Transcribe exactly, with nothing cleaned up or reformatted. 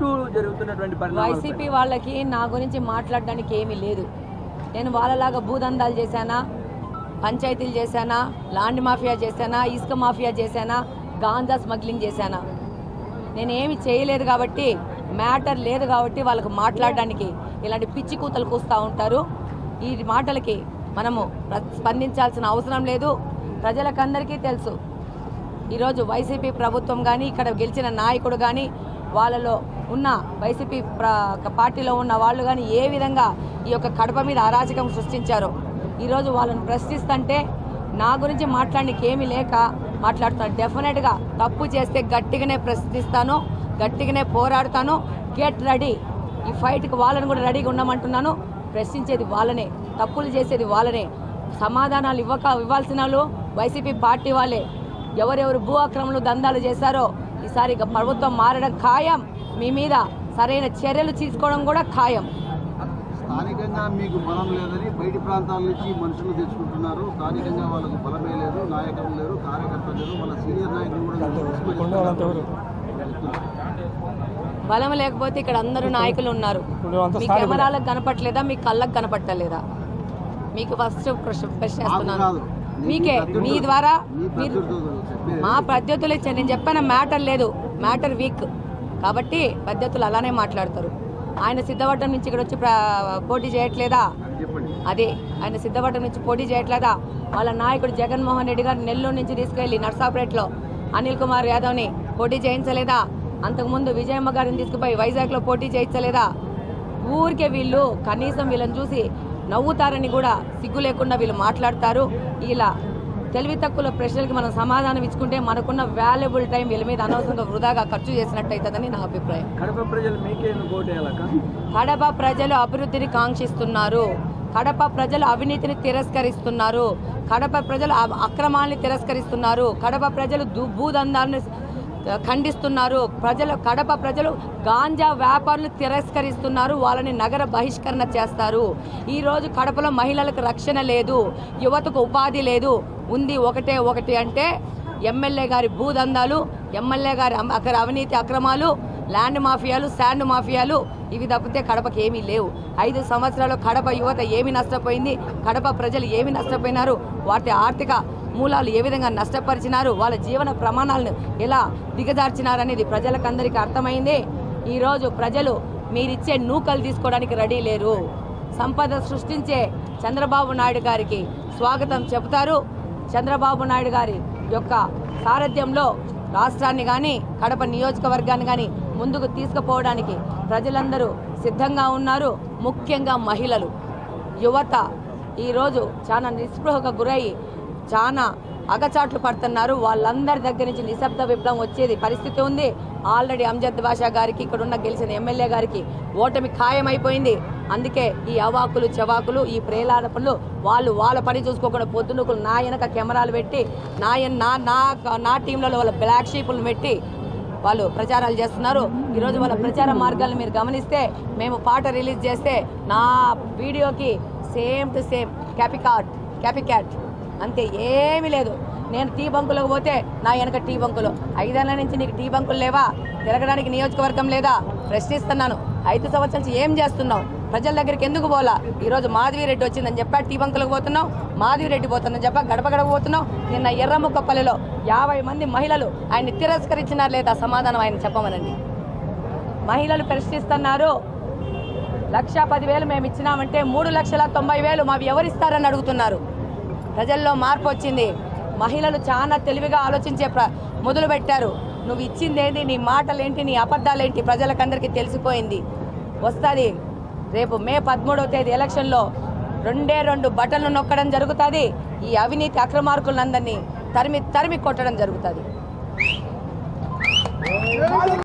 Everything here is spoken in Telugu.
మీకు జరుగుతున్నటువంటి పరిణామాలు వైసీపీ వాళ్ళకి నా గురించి మాట్లాడడానికి ఏమీ లేదు. నేను వాళ్ళలాగా భూదందాలు చేశానా, పంచాయతీలు చేశానా, ల్యాండ్ మాఫియా చేశానా, ఇసుక మాఫియా చేశానా, గాంజా స్మగ్లింగ్ చేశానా? నేనేమి చేయలేదు కాబట్టి, మ్యాటర్ లేదు కాబట్టి వాళ్ళకు మాట్లాడడానికి ఇలాంటి పిచ్చి కూతలు కూస్తూ ఉంటారు. ఈ మాటలకి మనము స్పందించాల్సిన అవసరం లేదు. ప్రజలకందరికీ తెలుసు ఈరోజు వైసీపీ ప్రభుత్వం కానీ, ఇక్కడ గెలిచిన నాయకుడు కానీ, వాళ్ళలో ఉన్న వైసీపీ పార్టీలో ఉన్న వాళ్ళు కానీ ఏ విధంగా ఈ యొక్క కడప మీద అరాచకం సృష్టించారో ఈరోజు వాళ్ళని ప్రశ్నిస్తుంటే నా గురించి మాట్లాడడానికి ఏమీ లేక మాట్లాడుతాను. డెఫినెట్గా తప్పు చేస్తే గట్టిగానే ప్రశ్నిస్తాను, గట్టిగానే పోరాడుతాను. Get ready. ఈ ఫైట్కి వాళ్ళని కూడా రెడీగా ఉండమంటున్నాను. ప్రశ్నించేది వాళ్ళనే, తప్పులు చేసేది వాళ్ళనే. సమాధానాలు ఇవ్వక ఇవ్వాల్సిన వాళ్ళు వైసీపీ పార్టీ వాళ్ళే. ఎవరెవరు భూ ఆక్రమణలు దందాలు చేశారో ఈసారి ప్రభుత్వం మారడం ఖాయం. మీ మీద సరైన చర్యలు తీసుకోవడం కూడా ఖాయం. స్థానికంగా మీకు బలం లేదని బయటి ప్రాంతాల నుంచి మనుషులు తెచ్చుకుంటున్నారు. స్థానికంగా వాళ్ళకు బలమే లేదు, నాయకులు లేరు, కార్యకర్తలు లేరు, వాళ్ళ సీనియర్ నాయకులు కూడా. బలం లేకపోతే ఇక్కడ అందరూ నాయకులు ఉన్నారు. మీ కెమెరాలకు కనపట్లేదా, మీ కళ్ళకు కనపట్టలేదా? మీకు ఫస్ట్ ప్రశ్న వేస్తున్నాను. మీకే మీ ద్వారా మీరు మా పద్ధతులు ఇచ్చా. నేను చెప్పిన మ్యాటర్ లేదు, మ్యాటర్ వీక్ కాబట్టి పద్ధతులు అలానే మాట్లాడతారు. ఆయన సిద్ధవటం నుంచి ఇక్కడ వచ్చి పోటీ చేయట్లేదా? అదే ఆయన సిద్ధవటం నుంచి పోటీ చేయట్లేదా? వాళ్ళ నాయకుడు జగన్మోహన్ రెడ్డి గారు నెల్లూరు నుంచి తీసుకెళ్లి నర్సాపేటలో అనిల్ కుమార్ యాదవ్ని పోటీ చేయించలేదా? అంతకుముందు విజయమ్మ గారిని తీసుకుపోయి వైజాగ్లో పోటీ చేయించలేదా? ఊరికే వీళ్ళు కనీసం వీళ్ళని చూసి నవ్వుతారని కూడా సిగ్గు లేకుండా వీళ్ళు మాట్లాడతారు. ఇలా తెలివి తక్కువ ప్రశ్నలకి మనం సమాధానం ఇచ్చుకుంటే మనకున్న వాల్యుబుల్ టైం వీళ్ళ మీద అనవసరంగా వృధాగా ఖర్చు చేసినట్టు అవుతుందని నా అభిప్రాయం. కడప ప్రజలు మీకే ఓటేయాలక? కడప ప్రజలు అభివృద్ధిని కాంక్షిస్తున్నారు. కడప ప్రజలు అవినీతిని తిరస్కరిస్తున్నారు. కడప ప్రజలు అక్రమాన్ని తిరస్కరిస్తున్నారు. కడప ప్రజలు భూదందాలను ఖండిస్తున్నారు. ప్రజలు కడప ప్రజలు గాంజా వ్యాపారులు తిరస్కరిస్తున్నారు. వాళ్ళని నగర బహిష్కరణ చేస్తారు. ఈరోజు కడపలో మహిళలకు రక్షణ లేదు, యువతకు ఉపాధి లేదు. ఉంది ఒకటే ఒకటి అంటే ఎమ్మెల్యే గారి భూదందాలు, ఎమ్మెల్యే గారి అక్కడ అవినీతి అక్రమాలు, ల్యాండ్ మాఫియాలు, శాండ్ మాఫియాలు. ఇవి తప్పితే కడపకి ఏమీ లేవు. ఐదు సంవత్సరాలు కడప యువత ఏమి నష్టపోయింది, కడప ప్రజలు ఏమి నష్టపోయినారు, వాటి ఆర్థిక మూలాలు ఏ విధంగా నష్టపరిచినారు, వాళ్ళ జీవన ప్రమాణాలను ఎలా దిగజార్చినారనేది ప్రజలకందరికీ అర్థమైంది. ఈరోజు ప్రజలు మీరిచ్చే నూకలు తీసుకోవడానికి రెడీ లేరు. సంపద సృష్టించే చంద్రబాబు నాయుడు గారికి స్వాగతం చెబుతారు. చంద్రబాబు నాయుడు గారి యొక్క సారథ్యంలో రాష్ట్రాన్ని కానీ కడప నియోజకవర్గాన్ని కానీ ముందుకు తీసుకుపోవడానికి ప్రజలందరూ సిద్ధంగా ఉన్నారు. ముఖ్యంగా మహిళలు, యువత ఈరోజు చాలా నిస్పృహకు గురై చాలా అగచాట్లు పడుతున్నారు. వాళ్ళందరి దగ్గర నుంచి నిశ్శబ్ద విప్లవం వచ్చేది పరిస్థితి ఉంది. ఆల్రెడీ అంజద్ బాషా గారికి, ఇక్కడున్న గెలిచిన ఎమ్మెల్యే గారికి ఓటమి ఖాయమైపోయింది. అందుకే ఈ అవాకులు చెవాకులు, ఈ ప్రేలాపనలు వాళ్ళు వాళ్ళ పని చూసుకోకుండా పొద్దునకులు నా వెనక కెమెరాలు పెట్టి నా నా నా టీంలలో వాళ్ళ బ్లాక్ షీపులు పెట్టి వాళ్ళు ప్రచారాలు చేస్తున్నారు. ఈరోజు వాళ్ళ ప్రచార మార్గాలను మీరు గమనిస్తే మేము పాట రిలీజ్ చేస్తే నా వీడియోకి same to same copycat copycat అంతే, ఏమీ లేదు. నేను టీ బంకులకు పోతే నా వెనక టీ బంకులు. ఐదేళ్ల నుంచి నీకు టీ బంకులు లేవా? తిరగడానికి నియోజకవర్గం లేదా? ప్రశ్నిస్తున్నాను. ఐదు సంవత్సరాల నుంచి ఏం చేస్తున్నావు? ప్రజల దగ్గరికి ఎందుకు పోలా? ఈరోజు మాధవిరెడ్డి వచ్చిందని చెప్పా టీ బంకులకు పోతున్నావు, మాధవిరెడ్డి పోతుందని చెప్పా గడప గడప పోతున్నావు. నిన్న ఎర్రముక్కపల్లిలో యాభై మంది మహిళలు ఆయన్ని తిరస్కరించినారు లేదా? సమాధానం ఆయన చెప్పమనండి. మహిళలు ప్రశ్నిస్తున్నారు. లక్ష పదివేలు మేము ఇచ్చినామంటే మూడు లక్షల తొంభై వేలు మావి ఎవరిస్తారని అడుగుతున్నారు. ప్రజల్లో మార్పు వచ్చింది. మహిళలు చాలా తెలివిగా ఆలోచించే ప్ర మొదలు పెట్టారు. నువ్వు ఇచ్చిందేంటి, నీ మాటలేంటి, నీ అబద్ధాలేంటి ప్రజలకందరికీ తెలిసిపోయింది. వస్తుంది రేపు మే పదమూడవ తేదీ ఎలక్షన్లో రెండే రెండు బటన్లు నొక్కడం జరుగుతుంది. ఈ అవినీతి అక్రమార్కులందరినీ తరిమి తరిమి కొట్టడం జరుగుతుంది.